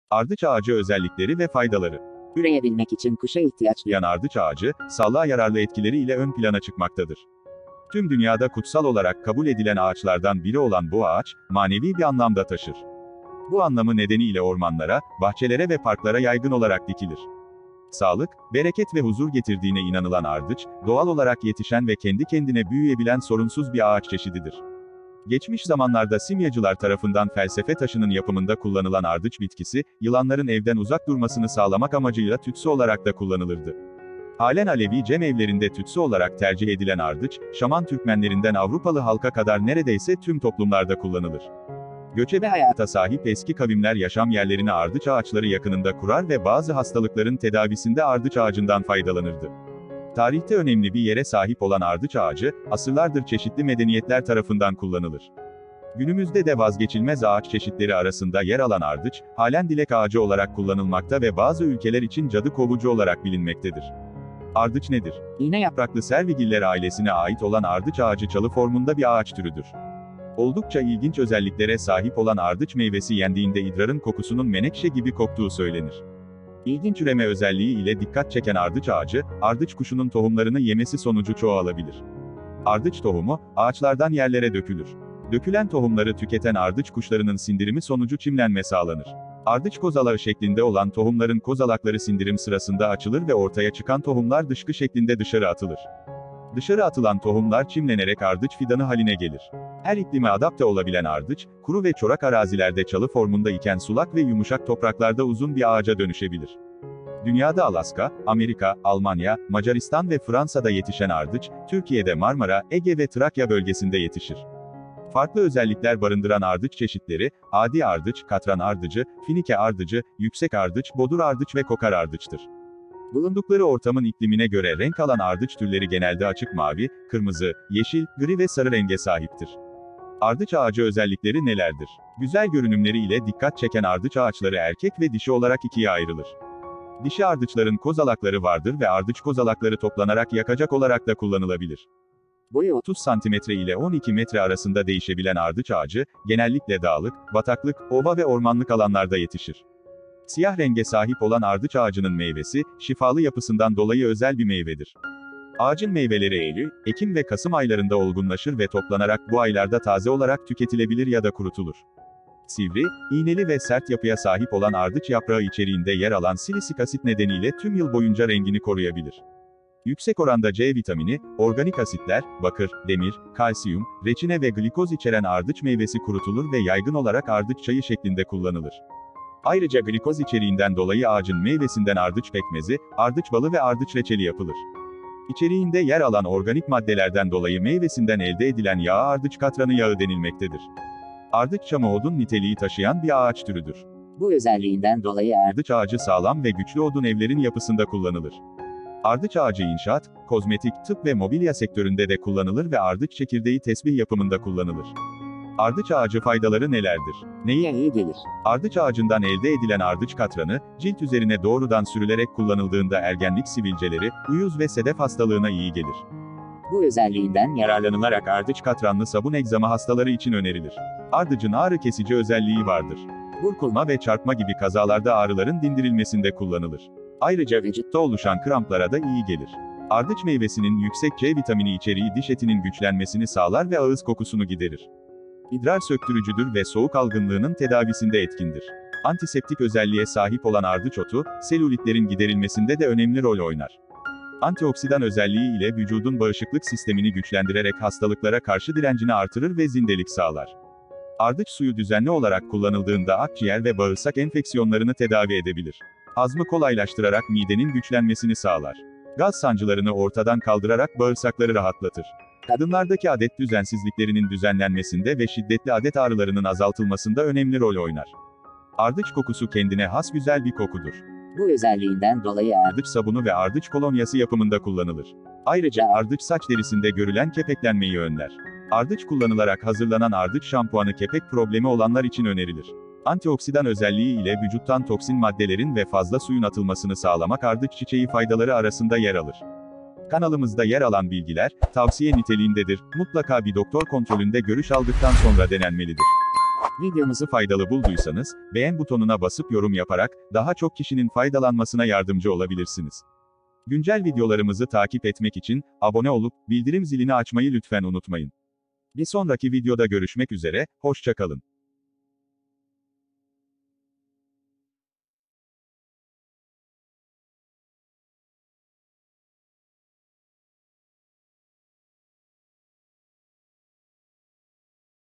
Ardıç ağacı özellikleri ve faydaları. Üreyebilmek için kışa ihtiyaç Duyan ardıç ağacı, sağlığa yararlı etkileri ile ön plana çıkmaktadır. Tüm dünyada kutsal olarak kabul edilen ağaçlardan biri olan bu ağaç, manevi bir anlamda taşır. Bu anlamı nedeniyle ormanlara, bahçelere ve parklara yaygın olarak dikilir. Sağlık, bereket ve huzur getirdiğine inanılan ardıç, doğal olarak yetişen ve kendi kendine büyüyebilen sorunsuz bir ağaç çeşididir. Geçmiş zamanlarda simyacılar tarafından felsefe taşının yapımında kullanılan ardıç bitkisi, yılanların evden uzak durmasını sağlamak amacıyla tütsü olarak da kullanılırdı. Halen Alevi cemevlerinde tütsü olarak tercih edilen ardıç, Şaman Türkmenlerinden Avrupalı halka kadar neredeyse tüm toplumlarda kullanılır. Göçebe hayata sahip eski kavimler yaşam yerlerini ardıç ağaçları yakınında kurar ve bazı hastalıkların tedavisinde ardıç ağacından faydalanırdı. Tarihte önemli bir yere sahip olan ardıç ağacı, asırlardır çeşitli medeniyetler tarafından kullanılır. Günümüzde de vazgeçilmez ağaç çeşitleri arasında yer alan ardıç, halen dilek ağacı olarak kullanılmakta ve bazı ülkeler için cadı kovucu olarak bilinmektedir. Ardıç nedir? İğne yapraklı Servigiller ailesine ait olan ardıç ağacı çalı formunda bir ağaç türüdür. Oldukça ilginç özelliklere sahip olan ardıç meyvesi yendiğinde idrarın kokusunun menekşe gibi koktuğu söylenir. İlginç üreme özelliği ile dikkat çeken ardıç ağacı, ardıç kuşunun tohumlarını yemesi sonucu çoğalabilir. Ardıç tohumu, ağaçlardan yerlere dökülür. Dökülen tohumları tüketen ardıç kuşlarının sindirimi sonucu çimlenme sağlanır. Ardıç kozalağı şeklinde olan tohumların kozalakları sindirim sırasında açılır ve ortaya çıkan tohumlar dışkı şeklinde dışarı atılır. Dışarı atılan tohumlar çimlenerek ardıç fidanı haline gelir. Her iklime adapte olabilen ardıç, kuru ve çorak arazilerde çalı formunda iken sulak ve yumuşak topraklarda uzun bir ağaca dönüşebilir. Dünyada Alaska, Amerika, Almanya, Macaristan ve Fransa'da yetişen ardıç, Türkiye'de Marmara, Ege ve Trakya bölgesinde yetişir. Farklı özellikler barındıran ardıç çeşitleri, adi ardıç, katran ardıcı, finike ardıcı, yüksek ardıç, bodur ardıç ve kokar ardıçtır. Bulundukları ortamın iklimine göre renk alan ardıç türleri genelde açık mavi, kırmızı, yeşil, gri ve sarı renge sahiptir. Ardıç ağacı özellikleri nelerdir? Güzel görünümleri ile dikkat çeken ardıç ağaçları erkek ve dişi olarak ikiye ayrılır. Dişi ardıçların kozalakları vardır ve ardıç kozalakları toplanarak yakacak olarak da kullanılabilir. Boyu 30 cm ile 12 metre arasında değişebilen ardıç ağacı, genellikle dağlık, bataklık, ova ve ormanlık alanlarda yetişir. Siyah renge sahip olan ardıç ağacının meyvesi, şifalı yapısından dolayı özel bir meyvedir. Ağacın meyveleri Eylül, Ekim ve Kasım aylarında olgunlaşır ve toplanarak bu aylarda taze olarak tüketilebilir ya da kurutulur. Sivri, iğneli ve sert yapıya sahip olan ardıç yaprağı içeriğinde yer alan silisik asit nedeniyle tüm yıl boyunca rengini koruyabilir. Yüksek oranda C vitamini, organik asitler, bakır, demir, kalsiyum, reçine ve glikoz içeren ardıç meyvesi kurutulur ve yaygın olarak ardıç çayı şeklinde kullanılır. Ayrıca glikoz içeriğinden dolayı ağacın meyvesinden ardıç pekmezi, ardıç balı ve ardıç reçeli yapılır. İçeriğinde yer alan organik maddelerden dolayı meyvesinden elde edilen yağa ardıç katranı yağı denilmektedir. Ardıç çamı odun niteliği taşıyan bir ağaç türüdür. Bu özelliğinden dolayı Ardıç ağacı sağlam ve güçlü odun evlerin yapısında kullanılır. Ardıç ağacı inşaat, kozmetik, tıp ve mobilya sektöründe de kullanılır ve ardıç çekirdeği tesbih yapımında kullanılır. Ardıç ağacı faydaları nelerdir? neye iyi gelir? Ardıç ağacından elde edilen ardıç katranı, cilt üzerine doğrudan sürülerek kullanıldığında ergenlik sivilceleri, uyuz ve sedef hastalığına iyi gelir. Bu özelliğinden Yararlanılarak ardıç katranlı sabun egzama hastaları için önerilir. Ardıcın ağrı kesici özelliği vardır. Burkulma ve çarpma gibi kazalarda ağrıların dindirilmesinde kullanılır. Ayrıca vücutta oluşan kramplara da iyi gelir. Ardıç meyvesinin yüksek C vitamini içeriği diş etinin güçlenmesini sağlar ve ağız kokusunu giderir. İdrar söktürücüdür ve soğuk algınlığının tedavisinde etkindir. Antiseptik özelliğe sahip olan ardıç otu, selülitlerin giderilmesinde de önemli rol oynar. Antioksidan özelliği ile vücudun bağışıklık sistemini güçlendirerek hastalıklara karşı direncini artırır ve zindelik sağlar. Ardıç suyu düzenli olarak kullanıldığında akciğer ve bağırsak enfeksiyonlarını tedavi edebilir. Hazmı kolaylaştırarak midenin güçlenmesini sağlar. Gaz sancılarını ortadan kaldırarak bağırsakları rahatlatır. Kadınlardaki adet düzensizliklerinin düzenlenmesinde ve şiddetli adet ağrılarının azaltılmasında önemli rol oynar. Ardıç kokusu kendine has güzel bir kokudur. bu özelliğinden dolayı Ardıç sabunu ve ardıç kolonyası yapımında kullanılır. Ayrıca ardıç saç derisinde görülen kepeklenmeyi önler. Ardıç kullanılarak hazırlanan ardıç şampuanı kepek problemi olanlar için önerilir. Antioksidan özelliği ile vücuttan toksin maddelerin ve fazla suyun atılmasını sağlamak ardıç çiçeği faydaları arasında yer alır. Kanalımızda yer alan bilgiler, tavsiye niteliğindedir, mutlaka bir doktor kontrolünde görüş aldıktan sonra denenmelidir. Videomuzu faydalı bulduysanız, beğen butonuna basıp yorum yaparak, daha çok kişinin faydalanmasına yardımcı olabilirsiniz. Güncel videolarımızı takip etmek için, abone olup, bildirim zilini açmayı lütfen unutmayın. Bir sonraki videoda görüşmek üzere, hoşça kalın.